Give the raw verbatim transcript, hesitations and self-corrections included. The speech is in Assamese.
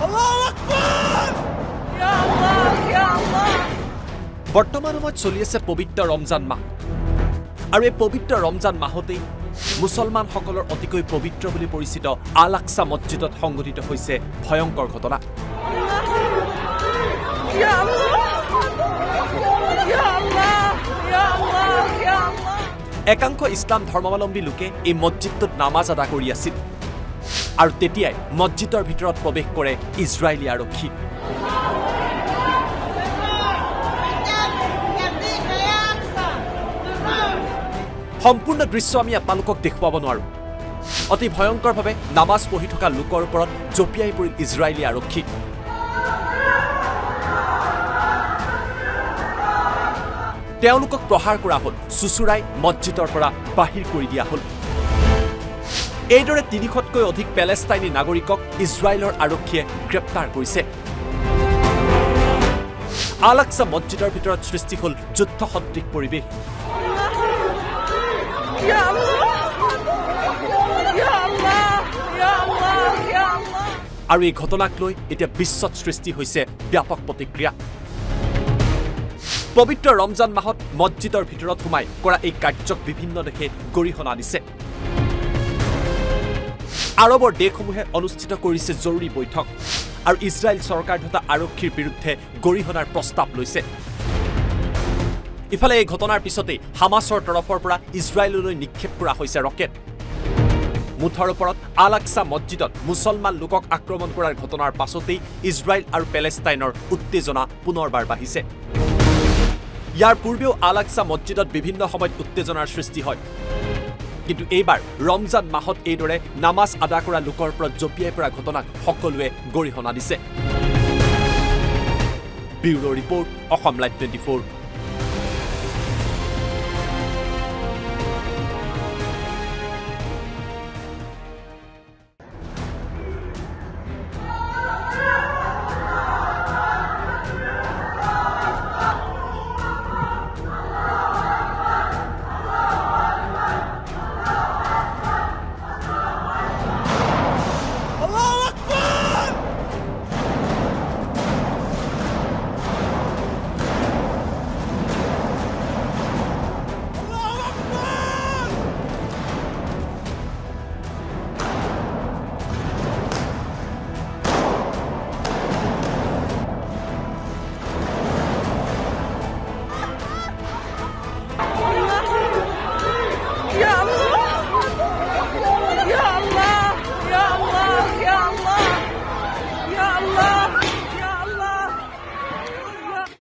বৰ্তমান সময়ত চলি আছে পবিত্ৰ ৰমজান মাহ আৰু এই পবিত্ৰ ৰমজান মাহতেই মুছলমানসকলৰ অতিকৈ পবিত্ৰ বুলি পৰিচিত আল আকছা মছজিদত সংঘটিত হৈছে ভয়ংকৰ ঘটনা একাংশ ইছলাম ধৰ্মাৱলম্বী লোকে এই মছজিদটোত নামাজ আদা কৰি আছিল আৰু তেতিয়াই মছজিদৰ ভিতৰত প্ৰৱেশ কৰে ইজৰাইলী আৰক্ষী সম্পূৰ্ণ দৃশ্য আমি আপোনালোকক দেখুৱাব নোৱাৰো অতি ভয়ংকৰভাৱে নামাজ পঢ়ি থকা লোকৰ ওপৰত জপিয়াই পৰিল ইজৰাইলী আৰক্ষী তেওঁলোকক প্ৰহাৰ কৰা হ'ল চুচুৰাই মছজিদৰ পৰা বাহিৰ কৰি দিয়া হ'ল এইদৰে তিনিশতকৈ অধিক পেলেষ্টাইনী নাগৰিকক ইজৰাইলৰ আৰক্ষীয়ে গ্ৰেপ্তাৰ কৰিছে আল আকছা মছজিদৰ ভিতৰত সৃষ্টি হ'ল যুদ্ধ সদৃশ পৰিৱেশ আৰু এই ঘটনাক লৈ এতিয়া বিশ্বত সৃষ্টি হৈছে ব্যাপক প্ৰতিক্ৰিয়া পবিত্ৰ ৰমজান মাহত মছজিদৰ ভিতৰত সোমাই কৰা এই কাৰ্যক বিভিন্ন দেশে গৰিহণা দিছে আৰবৰ দেশসমূহে অনুষ্ঠিত কৰিছে জৰুৰী বৈঠক আৰু ইজৰাইল চৰকাৰ তথা আৰক্ষীৰ বিৰুদ্ধে গৰিহণাৰ প্ৰস্তাৱ লৈছে ইফালে এই ঘটনাৰ পিছতে হামাছৰ তৰফৰ পৰা ইজৰাইললৈ নিক্ষেপ কৰা হৈছে ৰকেট মুঠৰ ওপৰত আল আকছা মছজিদত মুছলমান লোকক আক্ৰমণ কৰাৰ ঘটনাৰ পাছতেই ইজৰাইল আৰু পেলেষ্টাইনৰ উত্তেজনা পুনৰবাৰ বাঢ়িছে ইয়াৰ পূৰ্বেও আল আকছা মছজিদত বিভিন্ন সময়ত উত্তেজনাৰ সৃষ্টি হয় কিন্তু এইবাৰ ৰমজান মাহত এইদৰে নামাজ আদা কৰা লোকৰ ওপৰত জপিয়াই পৰা ঘটনাক সকলোৱে গৰিহণা দিছে bureau report Assam live twenty four